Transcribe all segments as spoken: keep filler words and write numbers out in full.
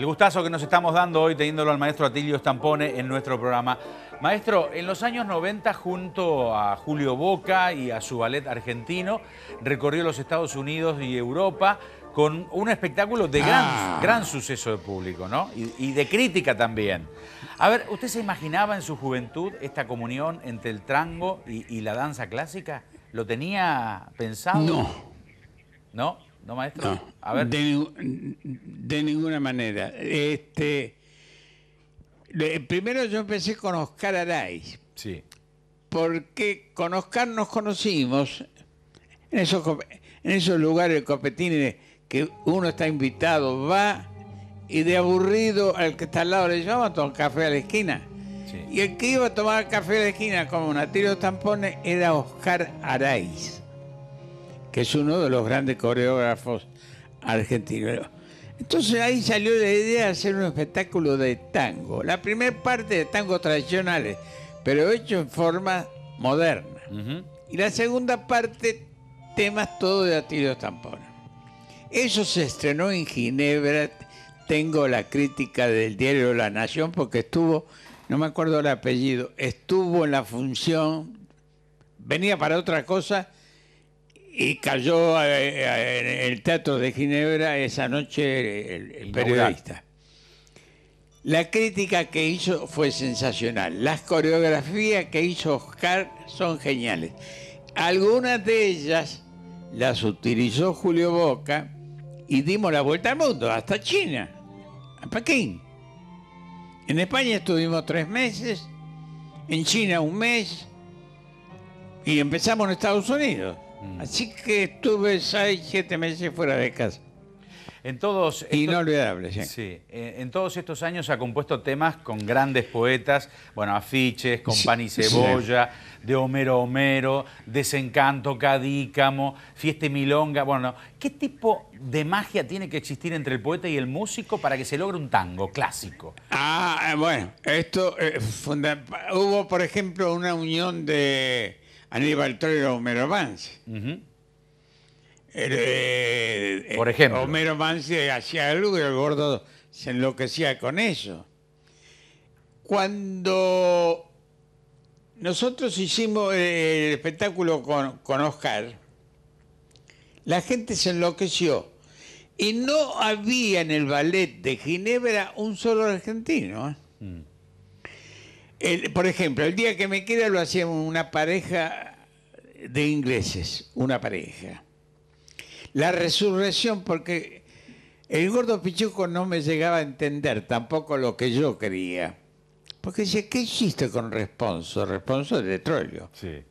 El gustazo que nos estamos dando hoy teniéndolo al maestro Atilio Stampone en nuestro programa. Maestro, en los años noventa, junto a Julio Boca y a su ballet argentino, recorrió los Estados Unidos y Europa con un espectáculo de gran, ah. gran suceso de público, ¿no? Y, y de crítica también. A ver, ¿usted se imaginaba en su juventud esta comunión entre el tango y, y la danza clásica? ¿Lo tenía pensado? No. ¿No? ¿No, maestro? No, a ver. De, de ninguna manera. Este, primero yo empecé con Oscar Araiz. Sí. Porque con Oscar nos conocimos en esos, en esos lugares copetines que uno está invitado, va y de aburrido al que está al lado le llama a tomar café a la esquina. Sí. Y el que iba a tomar café a la esquina como un Atilio Stampone era Oscar Araiz, que es uno de los grandes coreógrafos argentinos. Entonces ahí salió la idea de hacer un espectáculo de tango. La primera parte de tangos tradicionales, pero hecho en forma moderna. Uh-huh. Y la segunda parte, temas todo de Atilio Stampone. Eso se estrenó en Ginebra. Tengo la crítica del diario La Nación porque estuvo, no me acuerdo el apellido, estuvo en la función, venía para otra cosa y cayó en el Teatro de Ginebra esa noche el, el periodista. La crítica que hizo fue sensacional. Las coreografías que hizo Oscar son geniales. Algunas de ellas las utilizó Julio Boca y dimos la vuelta al mundo, hasta China, a Pekín. En España estuvimos tres meses, en China un mes y empezamos en Estados Unidos. Así que estuve seis, siete meses fuera de casa. En todos estos, Inolvidable, sí. sí. En todos estos años ha compuesto temas con grandes poetas, bueno, Afiches, con sí, Pan y Cebolla, sí. de Homero Homero, Desencanto, Cadícamo, Fiesta y Milonga. Bueno, ¿qué tipo de magia tiene que existir entre el poeta y el músico para que se logre un tango clásico? Ah, bueno, esto eh, hubo, por ejemplo, una unión de Aníbal Troilo y Homero Mansi. Uh-huh. Eh, Por ejemplo. Homero Mansi hacía algo y el gordo se enloquecía con eso. Cuando nosotros hicimos el espectáculo con, con Oscar, la gente se enloqueció. Y no había en el ballet de Ginebra un solo argentino. ¿eh? Mm. El, por ejemplo, el día que me queda lo hacíamos una pareja de ingleses, una pareja. La resurrección, porque el gordo Pichuco no me llegaba a entender tampoco lo que yo quería. Porque decía, ¿qué hiciste con Responso? Responso de Troilo. Sí.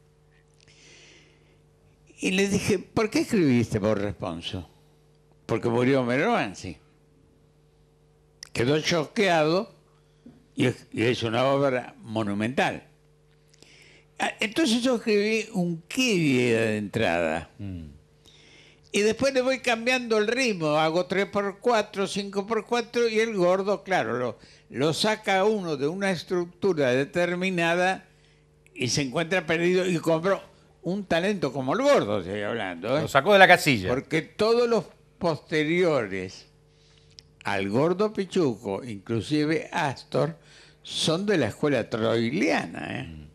Y le dije, ¿por qué escribiste por Responso? Porque murió Homero Mansi. Quedó choqueado y es, y es una obra monumental. Entonces yo escribí un qué de entrada. Mm. Y después le voy cambiando el ritmo, hago tres por cuatro, cinco por cuatro y el gordo, claro, lo, lo saca uno de una estructura determinada y se encuentra perdido y compró un talento como el gordo, estoy hablando. ¿eh? Lo sacó de la casilla. Porque todos los posteriores al gordo Pichuco, inclusive Astor, son de la escuela troiliana. ¿eh? Mm.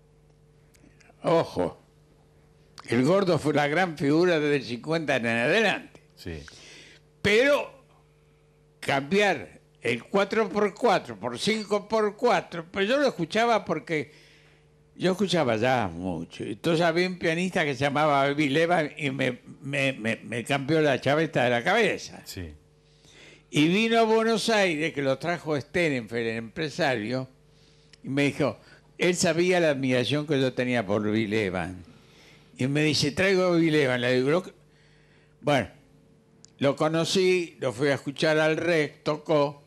Ojo. El gordo fue la gran figura desde el cincuenta en adelante. Sí. Pero cambiar el cuatro por cuatro por cinco por cuatro, pues yo lo escuchaba porque yo escuchaba ya mucho. Entonces había un pianista que se llamaba Baby Leva y me, me, me, me cambió la chaveta de la cabeza. Sí. Y vino a Buenos Aires, que lo trajo Sterenfeld, el empresario, y me dijo, él sabía la admiración que yo tenía por Baby Leva. Y me dice, traigo a Baby Leva. Le digo, bueno, lo conocí, lo fui a escuchar al Rex, tocó.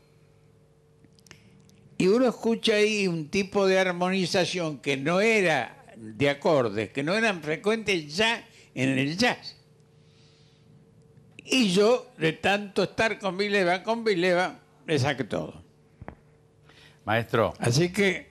Y uno escucha ahí un tipo de armonización que no era de acordes, que no eran frecuentes ya en el jazz. Y yo, de tanto estar con Baby Leva, con Baby Leva, le saqué todo. Maestro. Así que...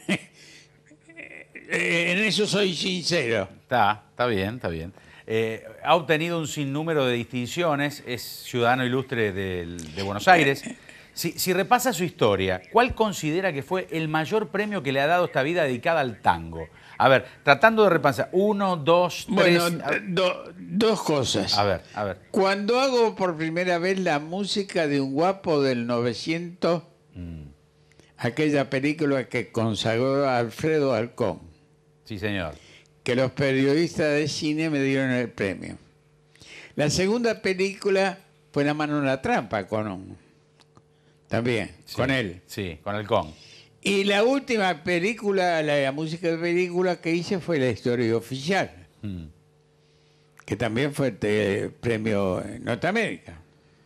en eso soy sincero. Está, está bien, está bien. Eh, ha obtenido un sinnúmero de distinciones, es ciudadano ilustre de, de Buenos Aires, Si, si repasa su historia, ¿cuál considera que fue el mayor premio que le ha dado esta vida dedicada al tango? A ver, tratando de repasar, uno, dos, tres... Bueno, do, dos cosas. A ver, a ver. Cuando hago por primera vez la música de Un guapo del novecientos, mm. aquella película que consagró a Alfredo Alcón. Sí, señor. Que los periodistas de cine me dieron el premio. La segunda película fue La mano en la trampa, con... También, sí, con él. Sí, con Alcón. Y la última película, la, la música de película que hice fue La historia oficial, mm. que también fue el premio en Norteamérica.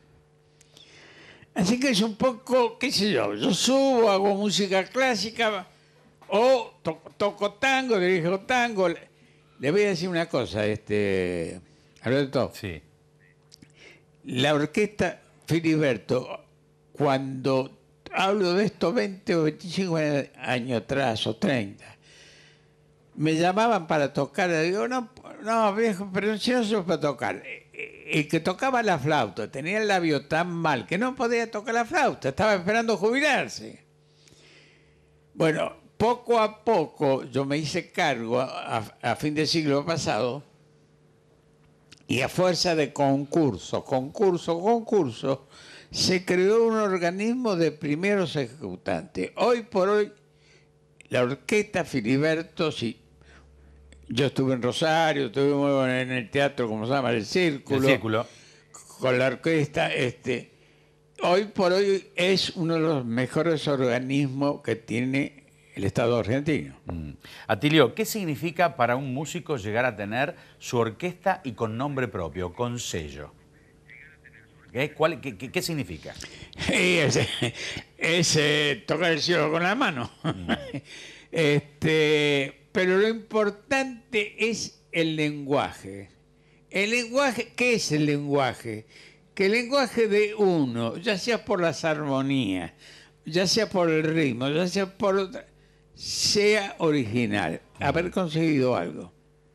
Así que es un poco, qué sé yo, yo subo, hago música clásica o to toco tango, dirijo tango. Le voy a decir una cosa, este, Alberto. Sí. La orquesta Filiberto, cuando hablo de esto veinte o veinticinco años atrás, o treinta, me llamaban para tocar, y digo, no, no, viejo, pero si no se puede tocar. El que tocaba la flauta tenía el labio tan mal que no podía tocar la flauta, estaba esperando jubilarse. Bueno, poco a poco yo me hice cargo a, a fin del siglo pasado, y a fuerza de concurso, concurso, concurso, se creó un organismo de primeros ejecutantes. Hoy por hoy, la orquesta Filiberto, sí, yo estuve en Rosario, estuve en el teatro, como se llama, el Círculo, el Círculo, con la orquesta. Este, hoy por hoy es uno de los mejores organismos que tiene el Estado argentino. Mm. Atilio, ¿qué significa para un músico llegar a tener su orquesta y con nombre propio, con sello? ¿Qué, cuál, qué, qué, ¿Qué significa? Es, es eh, tocar el cielo con la mano. Mm. Este, pero lo importante es el lenguaje. El lenguaje, ¿qué es el lenguaje? Que el lenguaje de uno, ya sea por las armonías, ya sea por el ritmo, ya sea por otra, sea original, haber conseguido algo.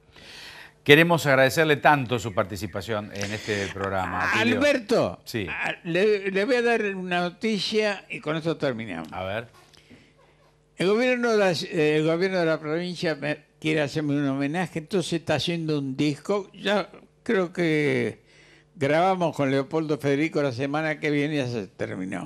Queremos agradecerle tanto su participación en este programa, Atilio. Alberto, sí. le, le voy a dar una noticia y con esto terminamos. A ver. El gobierno de la, el gobierno de la provincia me quiere hacerme un homenaje, entonces está haciendo un disco. Ya creo que grabamos con Leopoldo Federico la semana que viene y ya se terminó.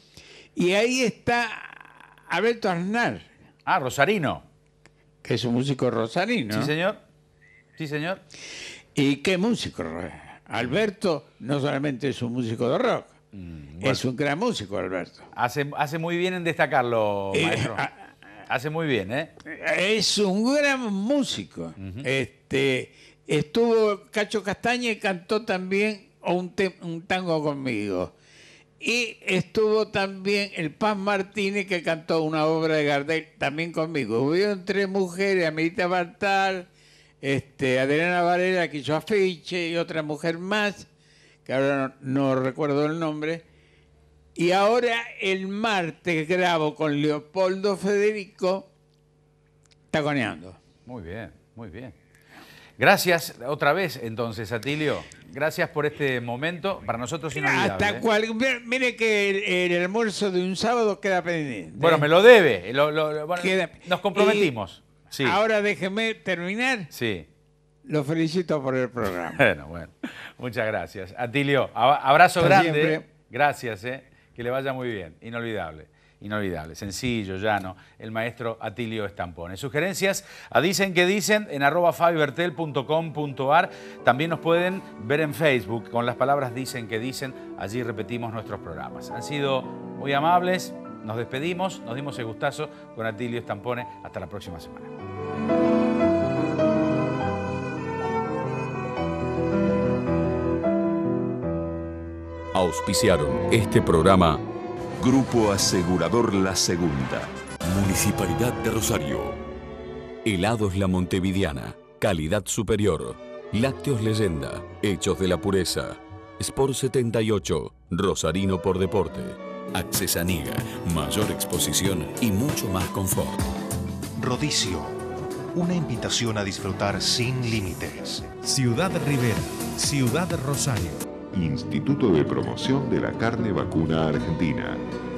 Y ahí está Alberto Aznar. Ah, rosarino. Que es un músico rosarino. Sí, señor. Sí, señor. ¿Y qué músico? Alberto no solamente es un músico de rock, mm, bueno. es un gran músico, Alberto. Hace, hace muy bien en destacarlo, eh, maestro. A, hace muy bien, ¿eh? Es un gran músico. Uh-huh. este, estuvo Cacho Castaña y cantó también un, te, un tango conmigo. Y estuvo también el Paz Martínez, que cantó una obra de Gardel también conmigo. Hubieron tres mujeres, Amelita Bartal, este, Adriana Varela, que hizo afiche, y otra mujer más, que ahora no, no recuerdo el nombre. Y ahora el martes grabo con Leopoldo Federico, taconeando. Muy bien, muy bien. Gracias otra vez, entonces, Atilio. Gracias por este momento. Para nosotros inolvidable. Hasta ¿eh? cual, mire que el, el almuerzo de un sábado queda pendiente. Bueno, me lo debe. Lo, lo, bueno, queda, nos comprometimos. Sí. Ahora déjeme terminar. Sí. Lo felicito por el programa. Bueno, bueno. Muchas gracias. Atilio, abrazo Hasta grande. Siempre. Gracias, ¿eh? Que le vaya muy bien. Inolvidable. Inolvidable, sencillo, llano, el maestro Atilio Stampone. Sugerencias a Dicen que Dicen en arroba fabibertel punto com punto ar. También nos pueden ver en Facebook con las palabras Dicen que Dicen. Allí repetimos nuestros programas. Han sido muy amables, nos despedimos, nos dimos el gustazo con Atilio Stampone. Hasta la próxima semana. Auspiciaron este programa Grupo Asegurador La Segunda. Municipalidad de Rosario. Helados La Montevidiana. Calidad superior. Lácteos Leyenda. Hechos de la pureza. Sport setenta y ocho. Rosarino por deporte. Accesaniga. Mayor exposición y mucho más confort. Rodicio. Una invitación a disfrutar sin límites. Ciudad Rivera. Ciudad Rosario. Instituto de Promoción de la Carne Vacuna Argentina.